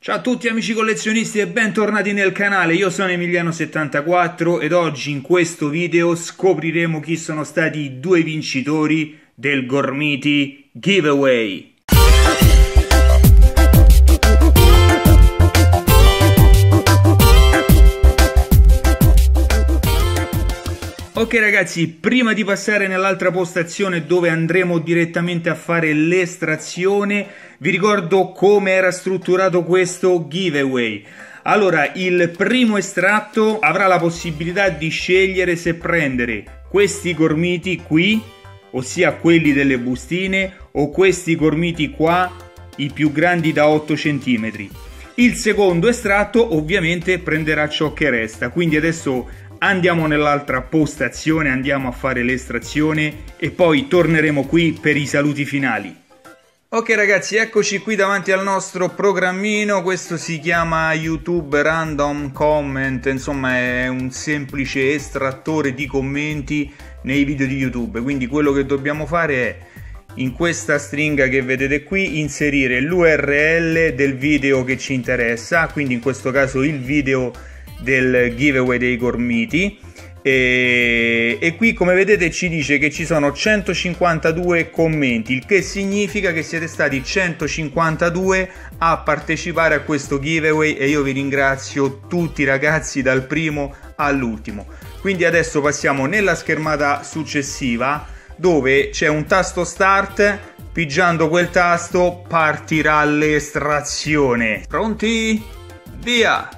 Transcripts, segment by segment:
Ciao a tutti amici collezionisti e bentornati nel canale, io sono Emiliano74 ed oggi in questo video scopriremo chi sono stati i due vincitori del Gormiti Giveaway. Ok ragazzi, prima di passare nell'altra postazione dove andremo direttamente a fare l'estrazione, vi ricordo come era strutturato questo giveaway. Allora, il primo estratto avrà la possibilità di scegliere se prendere questi gormiti qui, ossia quelli delle bustine, o questi gormiti qua, i più grandi da 8 cm. Il secondo estratto ovviamente prenderà ciò che resta, quindi adesso andiamo nell'altra postazione, andiamo a fare l'estrazione e poi torneremo qui per i saluti finali. Ok ragazzi, eccoci qui davanti al nostro programmino, questo si chiama YouTube Random Comment, insomma è un semplice estrattore di commenti nei video di YouTube, quindi quello che dobbiamo fare è in questa stringa che vedete qui inserire l'URL del video che ci interessa, quindi in questo caso il video del giveaway dei gormiti e qui come vedete ci dice che ci sono 152 commenti, il che significa che siete stati 152 a partecipare a questo giveaway e io vi ringrazio tutti ragazzi dal primo all'ultimo. Quindi adesso passiamo nella schermata successiva dove c'è un tasto start, pigiando quel tasto partirà l'estrazione. Pronti? Via!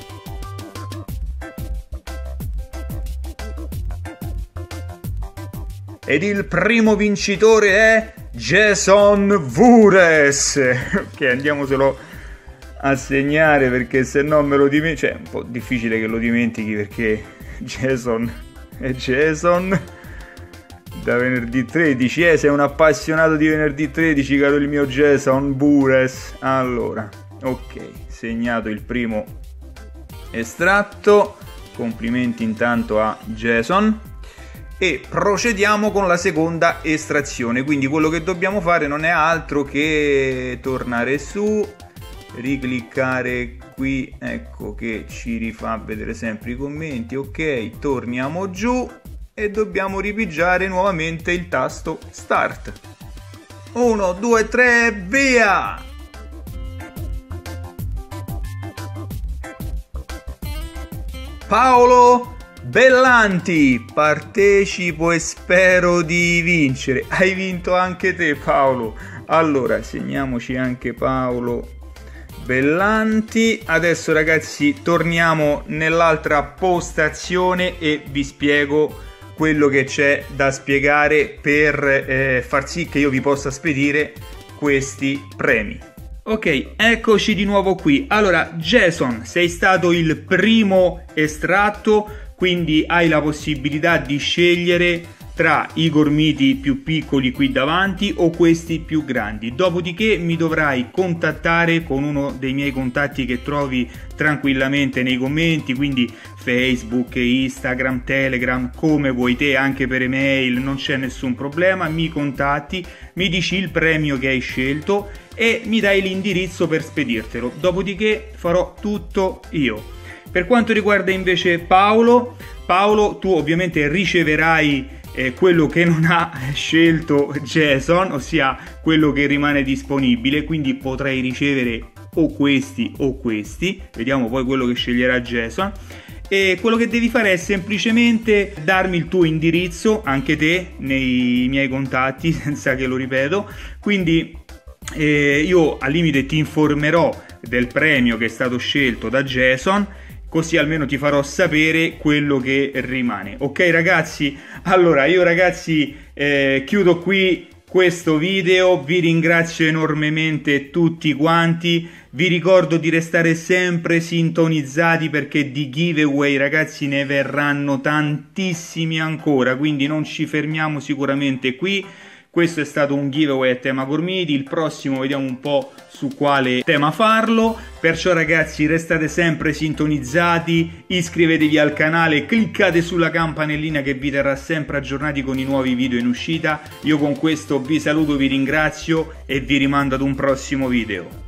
Ed il primo vincitore è Jason Vures. Ok, andiamoselo a segnare perché se no me lo dimentico. Cioè, è un po' difficile che lo dimentichi perché Jason è Jason. Da venerdì 13, sei un appassionato di venerdì 13, caro il mio Jason Vures. Allora, ok, segnato il primo estratto. Complimenti intanto a Jason. E procediamo con la seconda estrazione, quindi quello che dobbiamo fare non è altro che tornare su, ricliccare qui, ecco che ci rifà vedere sempre i commenti, ok, torniamo giù e dobbiamo ripigiare nuovamente il tasto start. 1, 2, 3, via! Paolo Bellanti, partecipo e spero di vincere. Hai vinto anche te Paolo. Allora segniamoci anche Paolo Bellanti. Adesso ragazzi torniamo nell'altra postazione e vi spiego quello che c'è da spiegare per far sì che io vi possa spedire questi premi. Ok, eccoci di nuovo qui. Allora Jason, sei stato il primo estratto, quindi hai la possibilità di scegliere tra i gormiti più piccoli qui davanti o questi più grandi. Dopodiché mi dovrai contattare con uno dei miei contatti che trovi tranquillamente nei commenti, quindi Facebook, Instagram, Telegram, come vuoi te, anche per email, non c'è nessun problema. Mi contatti, mi dici il premio che hai scelto e mi dai l'indirizzo per spedirtelo. Dopodiché farò tutto io. Per quanto riguarda invece Paolo, tu ovviamente riceverai quello che non ha scelto Jason, ossia quello che rimane disponibile, quindi potrai ricevere o questi o questi, vediamo poi quello che sceglierà Jason. E quello che devi fare è semplicemente darmi il tuo indirizzo, anche te, nei miei contatti, senza che lo ripeto, quindi io al limite ti informerò del premio che è stato scelto da Jason, così almeno ti farò sapere quello che rimane. Ok ragazzi? Allora io ragazzi chiudo qui questo video, vi ringrazio enormemente tutti quanti, vi ricordo di restare sempre sintonizzati perché di giveaway ragazzi ne verranno tantissimi ancora, quindi non ci fermiamo sicuramente qui. Questo è stato un giveaway a tema gormiti, il prossimo vediamo un po' su quale tema farlo, perciò ragazzi restate sempre sintonizzati, iscrivetevi al canale, cliccate sulla campanellina che vi terrà sempre aggiornati con i nuovi video in uscita. Io con questo vi saluto, vi ringrazio e vi rimando ad un prossimo video.